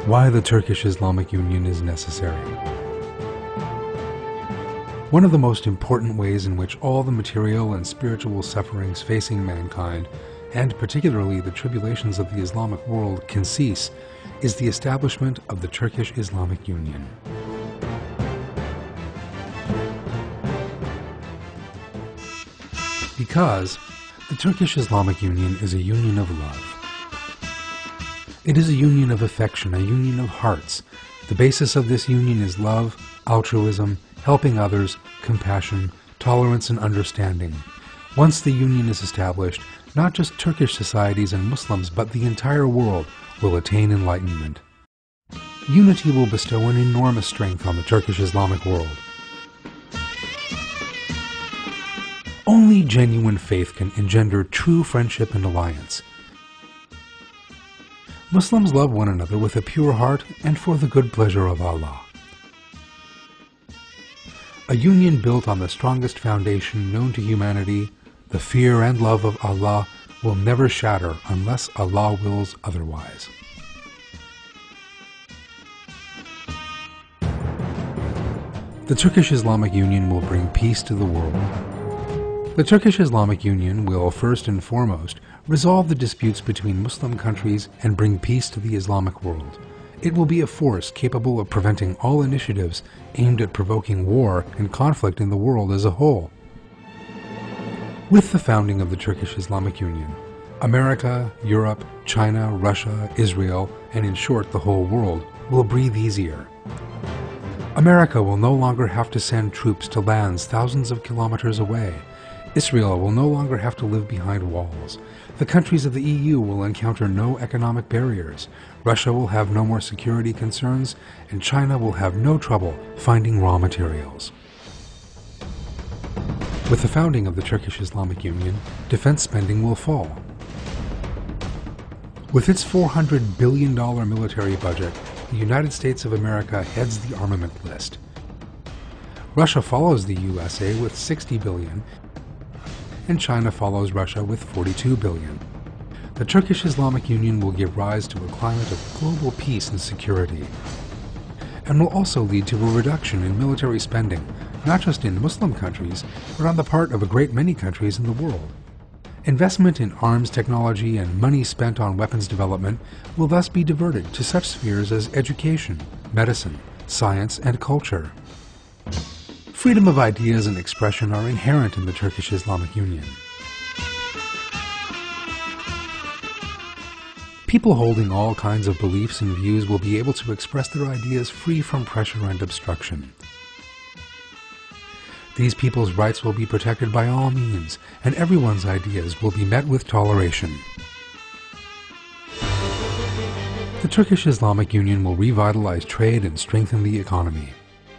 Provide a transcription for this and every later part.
Why the Turkish Islamic Union is necessary. One of the most important ways in which all the material and spiritual sufferings facing mankind, and particularly the tribulations of the Islamic world, can cease is the establishment of the Turkish Islamic Union. Because the Turkish Islamic Union is a union of love. It is a union of affection, a union of hearts. The basis of this union is love, altruism, helping others, compassion, tolerance, and understanding. Once the union is established, not just Turkish societies and Muslims, but the entire world will attain enlightenment. Unity will bestow an enormous strength on the Turkish Islamic world. Only genuine faith can engender true friendship and alliance. Muslims love one another with a pure heart and for the good pleasure of Allah. A union built on the strongest foundation known to humanity, the fear and love of Allah, will never shatter unless Allah wills otherwise. The Turkish Islamic Union will bring peace to the world. The Turkish Islamic Union will, first and foremost, resolve the disputes between Muslim countries and bring peace to the Islamic world. It will be a force capable of preventing all initiatives aimed at provoking war and conflict in the world as a whole. With the founding of the Turkish Islamic Union, America, Europe, China, Russia, Israel, and in short the whole world, will breathe easier. America will no longer have to send troops to lands thousands of kilometers away. Israel will no longer have to live behind walls. The countries of the EU will encounter no economic barriers. Russia will have no more security concerns, and China will have no trouble finding raw materials. With the founding of the Turkish Islamic Union, defense spending will fall. With its $400 billion military budget, the United States of America heads the armament list. Russia follows the USA with $60 billion, and China follows Russia with $42 billion. The Turkish Islamic Union will give rise to a climate of global peace and security, and will also lead to a reduction in military spending, not just in Muslim countries, but on the part of a great many countries in the world. Investment in arms technology and money spent on weapons development will thus be diverted to such spheres as education, medicine, science, and culture. Freedom of ideas and expression are inherent in the Turkish Islamic Union. People holding all kinds of beliefs and views will be able to express their ideas free from pressure and obstruction. These people's rights will be protected by all means, and everyone's ideas will be met with toleration. The Turkish Islamic Union will revitalize trade and strengthen the economy.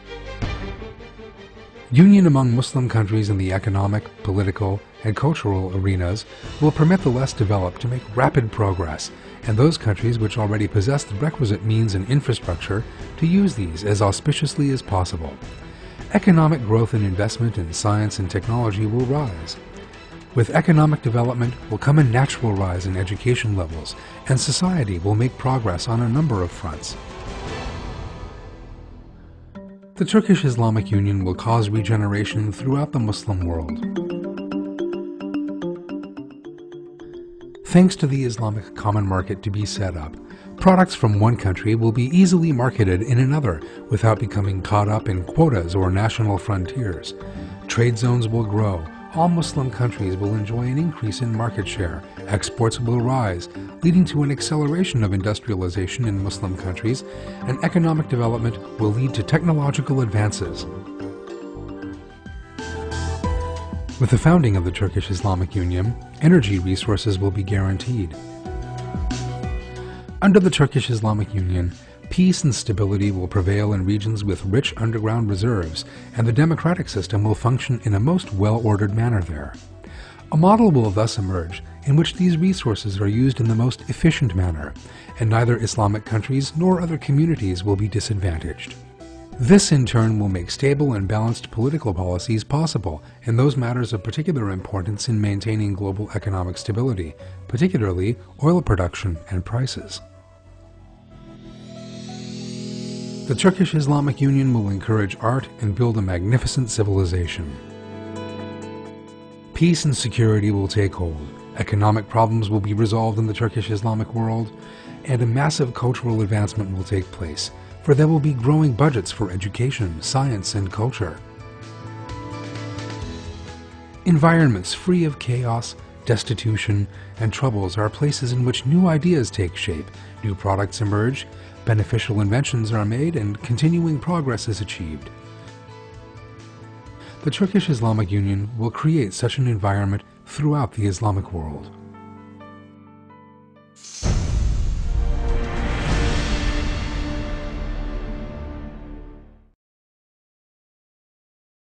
Union among Muslim countries in the economic, political, and cultural arenas will permit the less developed to make rapid progress, and those countries which already possess the requisite means and infrastructure to use these as auspiciously as possible. Economic growth and investment in science and technology will rise. With economic development will come a natural rise in education levels, and society will make progress on a number of fronts. The Turkish Islamic Union will cause regeneration throughout the Muslim world. Thanks to the Islamic common market to be set up, products from one country will be easily marketed in another without becoming caught up in quotas or national frontiers. Trade zones will grow. All Muslim countries will enjoy an increase in market share. Exports will rise, leading to an acceleration of industrialization in Muslim countries, and economic development will lead to technological advances. With the founding of the Turkish Islamic Union, energy resources will be guaranteed. Under the Turkish Islamic Union, peace and stability will prevail in regions with rich underground reserves, and the democratic system will function in a most well-ordered manner there. A model will thus emerge in which these resources are used in the most efficient manner, and neither Islamic countries nor other communities will be disadvantaged. This in turn will make stable and balanced political policies possible in those matters of particular importance in maintaining global economic stability, particularly oil production and prices. The Turkish Islamic Union will encourage art and build a magnificent civilization. Peace and security will take hold, economic problems will be resolved in the Turkish Islamic world, and a massive cultural advancement will take place, for there will be growing budgets for education, science, and culture. Environments free of chaos, destitution, and troubles are places in which new ideas take shape, new products emerge, beneficial inventions are made, and continuing progress is achieved. The Turkish Islamic Union will create such an environment throughout the Islamic world.